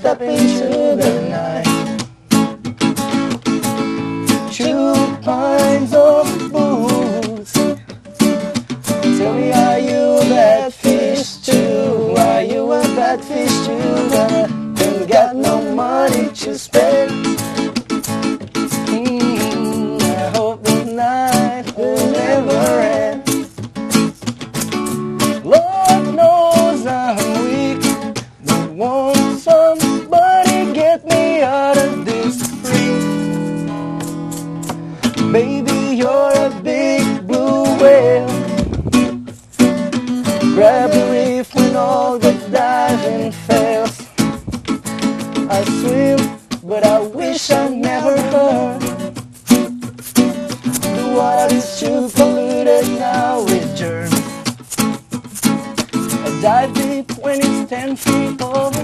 step into the night. Two pints of booze. Tell me, are you that fish too? Are you a bad fish too? But ain't got no money to spend. I hope the night will never end. Lord knows I'm weak, but won't somebody get me out of this freak? Baby, you're a big blue whale. Grab the reef when all the diving fails. I swim, but I wish I never heard. The water's too polluted now with germs. I dive deep when it's 10 feet over.